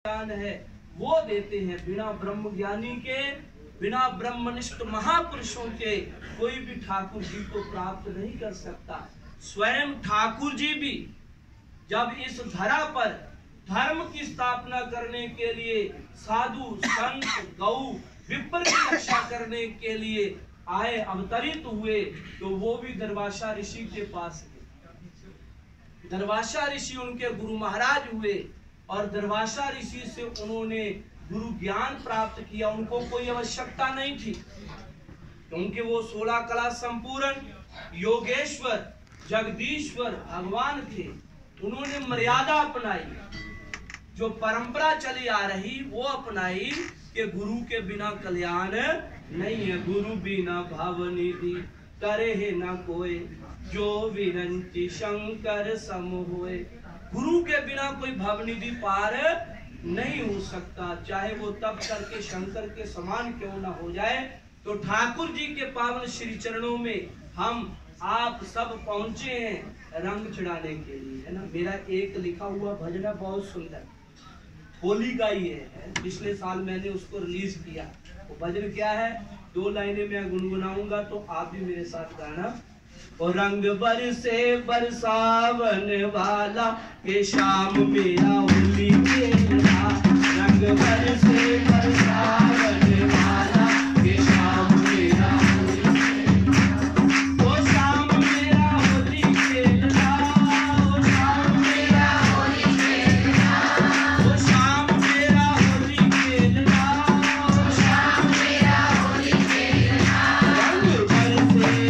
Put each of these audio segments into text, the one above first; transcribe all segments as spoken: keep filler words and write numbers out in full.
ज्ञान है वो देते हैं। बिना ब्रह्म ज्ञानी के, बिना ब्रह्मनिष्ठ महापुरुषों के कोई भी ठाकुर जी को प्राप्त नहीं कर सकता। स्वयं ठाकुर जी भी जब इस धरा पर धर्म की स्थापना करने के लिए, साधु संत गौ विप्र की रक्षा करने के लिए आए, अवतरित हुए, तो वो भी दरवाशा ऋषि के पास गए। दरवाशा ऋषि उनके गुरु महाराज हुए और दरवाशा ऋषि से उन्होंने गुरु ज्ञान प्राप्त किया। उनको कोई आवश्यकता नहीं थी क्योंकि वो सोलह कला संपूर्ण योगेश्वर जगदीश्वर भगवान थे। उन्होंने मर्यादा अपनाई, जो परंपरा चली आ रही वो अपनाई कि गुरु के बिना कल्याण नहीं है। गुरु बिना भवनिधि करे है न कोई, जो विरंची शंकर सम होए। गुरु के बिना कोई भवनिधि पार नहीं हो सकता, चाहे वो तप करके शंकर के समान क्यों ना हो जाए। तो ठाकुर जी के पावन श्री चरणों में हम आप सब पहुंचे हैं रंग चढ़ाने के लिए, है ना। मेरा एक लिखा हुआ भजन है बहुत सुंदर, होली का ही है, पिछले साल मैंने उसको रिलीज किया। वो भजन क्या है, दो लाइनें मैं गुनगुनाऊंगा तो आप भी मेरे साथ गाना। और रंग बरसे बरसावन वाला के शाम मेरा होली खेला। रंग बरसे बरसावन वाला के शाम मेरा होली खेला। ओ शाम मेरा होली खेला, ओ शाम मेरा होली खेला, ओ शाम मेरा होली खेला, ओ शाम मेरा होली खेला। रंग बरसे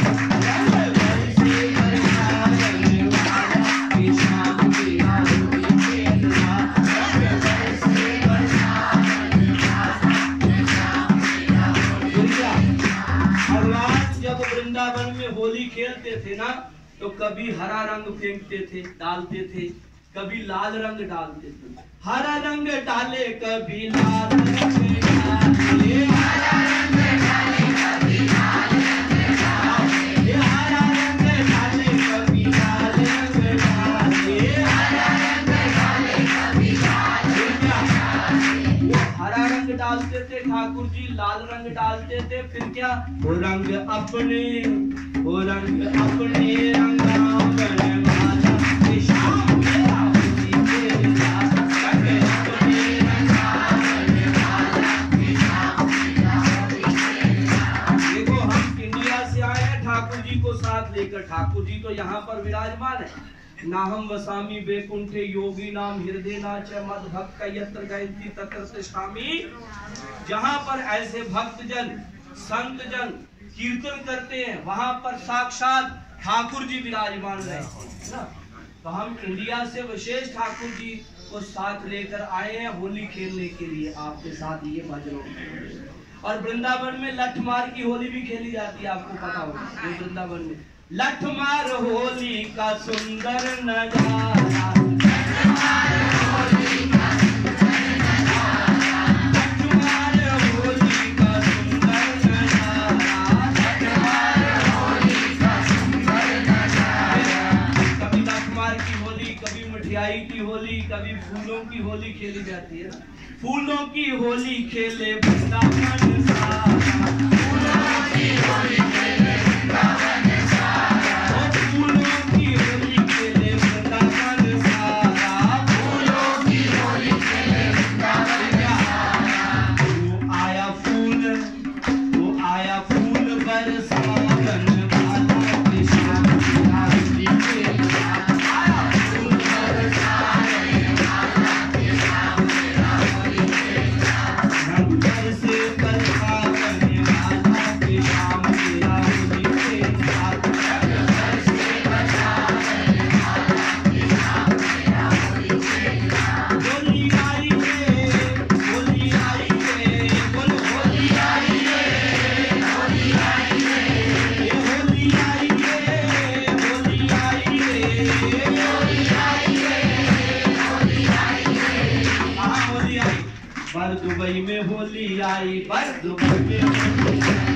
वृंदावन में होली खेलते थे ना, तो कभी हरा रंग फेंकते थे डालते थे, कभी लाल रंग डालते थे। हरा रंग डाले कभी लाल रंग डाले, हरा रंग डाले कभी लाल रंग डाले, हरा रंग डाले कभी लाल रंग डाले, हरा रंग डाले कभी लाल रंग डाले। वो हरा रंग डालते थे ठाकुर जी, लाल रंग डालते थे, फिर क्या, वो रंग अपने, वो रंग अपने रंगावन वाला के शाम मेरा होली खेला। रंग अपने रंगावन वाला के शाम मेरा होली खेला। देखो हम इंडिया से आए हैं ठाकुर जी को साथ लेकर। ठाकुर जी तो यहाँ पर विराजमान है। नाहम वसामी बैकुंठे योगी नाम हृदय नाच मद भक्त यत्र गायत्री तत्र तिष्ठामि। जहाँ पर ऐसे भक्त जन संत जन कीर्तन करते हैं वहां पर साक्षात ठाकुर जी विराजमान रहते हैं। तो हम इंडिया से विशेष ठाकुर जी को साथ लेकर आए हैं होली खेलने के लिए आपके साथ ये भजनों। और वृंदावन में लठमार की होली भी खेली जाती है, आपको पता होगा। वृंदावन में लठमार होली का सुंदर नजारा, की होली, कभी फूलों की होली खेली जाती है ना। फूलों की होली खेले वृंदावन सारा, फूलों की होली खेले वृंदावन सारा, फूलों की होली खेले वृंदावन सारा, फूलों की होली खेले वृंदावन सारा। वो आया फूल, वो आया फूल बरसावन वाला के शाम मेरा होली खेला। दुबई में होली आई, पर दुबई में